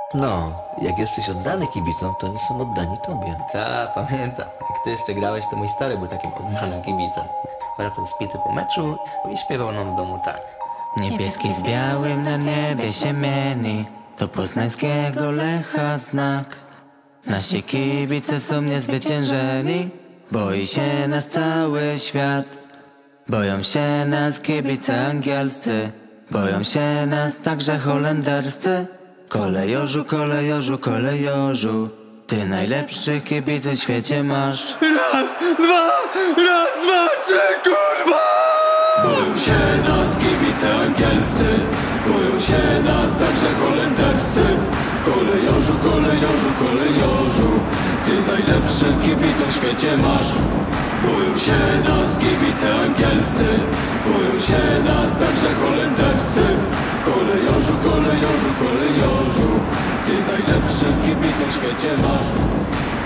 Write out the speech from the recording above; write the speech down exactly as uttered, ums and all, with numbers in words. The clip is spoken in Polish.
No, jak jesteś oddany kibicom, to oni są oddani tobie. Ta, pamiętam. Jak ty jeszcze grałeś, to mój stary był takim oddanym kibicem. Wracał spity po meczu i śpiewał nam w domu tak. Niebieski z białym na niebie się mieni, to poznańskiego Lecha znak. Nasi kibice są niezwyciężeni, boi się nas cały świat. Boją się nas kibice angielscy, boją się nas także holenderscy. Kolejorzu, kolejorzu, kolejorzu, ty najlepszy kibic w świecie masz. Raz, dwa, raz, dwa, trzy, kurwa! Boją się nas kibice angielscy, boją się nas także holenderscy. Kolejorzu, kolejorzu, kolejorzu, ty najlepszy kibic w świecie masz. Boją się nas kibice angielscy, boją się nas także holenderscy. Kolejorzu, kolejorzu, kolejorzu, ty najlepszy kibic w świecie masz.